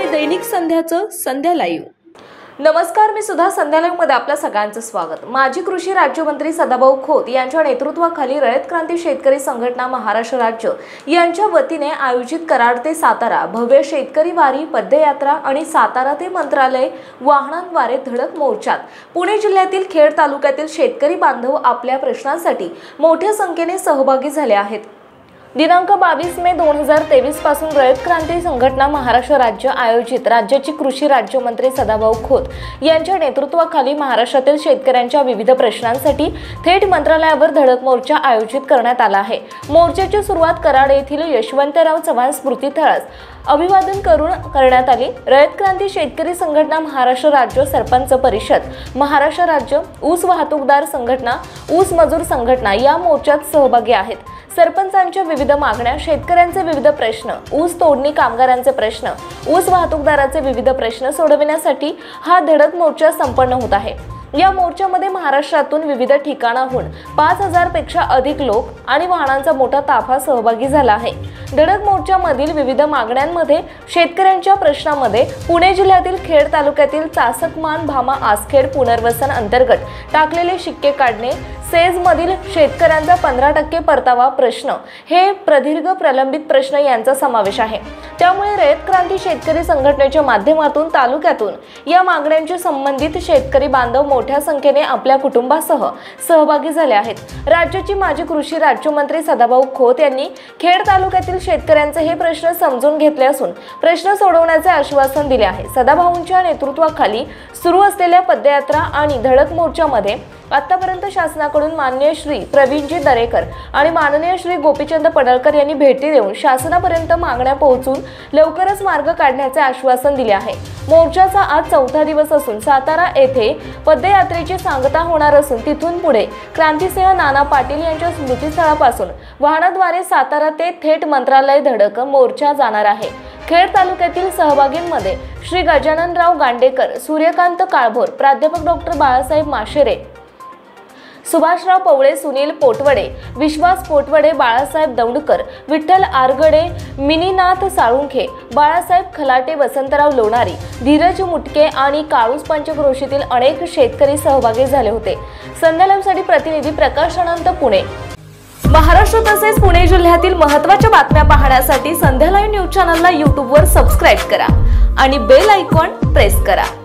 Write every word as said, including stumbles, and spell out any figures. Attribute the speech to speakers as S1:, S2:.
S1: आहे दैनिक संध्याचं संध्या लाईव्ह। नमस्कार, मी सुद्धा संध्या लाईव्ह मध्ये आपल्या सगळ्यांचं स्वागत। माजी कृषी राज्यमंत्री सदाभाऊ खोत यांच्या नेतृत्वाखाली रयत क्रांती शेतकरी संघटना महाराष्ट्र राज्य यांच्या वतीने आयोजित कराड ते सातारा भव्य शेतकरी वारी पदयात्रा आणि सातारा ते मंत्रालय वाहनांद्वारे धडक मोर्चात पुणे जिल्ह्यातील खेड तालुक्यातील शेतकरी बांधव आपल्या प्रश्नांसाठी मोठ्या संख्येने सहभागी झाले आहेत। दिनांक बावीस मे दोन हजार तेवीस पासून रयत क्रांती संघटना महाराष्ट्र राज्य आयोजित राज्याची कृषी राज्यमंत्री सदाभाऊ खोत यांच्या नेतृत्वाखाली महाराष्ट्रातील शेतकऱ्यांच्या विविध प्रश्नांसाठी थेट मंत्रालयावर धडक मोर्चा आयोजित करण्यात आला आहे। मोर्चाची सुरुवात कराड येथील यशवंतराव चव्हाण स्मृती तळास अभिवादन करून करण्यात आली। रयत क्रांती शेतकरी संघटना महाराष्ट्र राज्य सरपंच परिषद महाराष्ट्र राज्य ऊस वाहतूकदार संघटना ऊस मजूर संघटना या मोर्चात सहभागी आहेत। सरपंचांच्या विविध मागण्या, शेतकऱ्यांचे विविध प्रश्न, ऊस तोडणी कामगारांचे प्रश्न, ऊस वाहतूकदाराचे विविध प्रश्न सोडविण्यासाठी हा धडक मोर्चा संपन्न होत आहे। या मोर्चामध्ये महाराष्ट्रातून विविध ठिकाणाहून पाच हजार पेक्षा अधिक लोक आणि वाहनांचा मोठा ताफा सहभागी झाला आहे। धडक मोर्चामधील विविध मागण्यांमध्ये शेतकऱ्यांच्या प्रश्नामध्ये पुणे जिल्ह्यातील खेड तालुक्यातील चासकमान भामा आसखेड पुनर्वसन अंतर्गत टाकलेले शिक्के काढणे, सेज मधील शेतकऱ्यांचा पंधरा टक्के परतावा प्रश्न हे प्रदीर्घ प्रलंबित प्रश्न यांचा समावेश आहे। त्यामुळे रयत क्रांती शेतकरी संघटनेच्या माध्यमातून तालुक्यातून या मागण्यांशी संबंधित शेतकरी बांधव मोठ्या संख्येने आपल्या कुटुंबासह सहभागी झाले आहेत। राज्याची माजी कृषी राज्यमंत्री सदाभाऊ खोत यांनी खेड तालुक्यातील शेतकऱ्यांचे हे प्रश्न समजून घेतले असून प्रश्न सोडवण्याचे आश्वासन दिले आहे। सदाभाऊंच्या नेतृत्वाखाली सुरू असलेल्या पदयात्रा आणि धडक मोर्चामध्ये आतापर्यंत शासनाकडून माननीय श्री प्रवीणजी दरेकर आणि माननीय श्री गोपीचंद पडळकर यांनी भेटी देऊन शासनापर्यंत मागण्या पोहोचून लवकरच मार्ग काढण्याचे आश्वासन दिले आहे। मोर्चाचा आज चौथा दिवस असून सातारा येथे पदयात्रेची सांगता होणार असून तिथून पुढे क्रांतिसिंह नाना पाटील यांच्या स्मृतीस्थळापासून वाहनाद्वारे सातारा ते थेट मंत्रालय धडक मोर्चा जाणार आहे। खेड तालुक्यातील सहभागींमध्ये श्री गजाननराव गांडेकर, सूर्यकांत काळभोर, प्राध्यापक डॉक्टर बाळासाहेब माशेरे, सुभाषराव पवळे, सुनील पोटवडे, विश्वास पोटवडे, बाळासाहेब दौंडकर, विठ्ठल आरगडे, मिनीनाथ साळुंखे, बाळासाहेब खलाटे, वसंतराव लोणारी, धीरज मुटके आणि काळूस पंचक्रोशीतील अनेक शेतकरी सहभागी झाले होते। संध्या लाईव्हसाठी प्रतिनिधी प्रकाश अनंत, पुणे। महाराष्ट्र तसेच पुणे जिल्ह्यातील महत्त्वाच्या बातम्या पाहण्यासाठी संध्या लाईव्ह न्यूज चॅनलला यूट्यूबवर सबस्क्राईब करा आणि बेल आयकॉन प्रेस करा।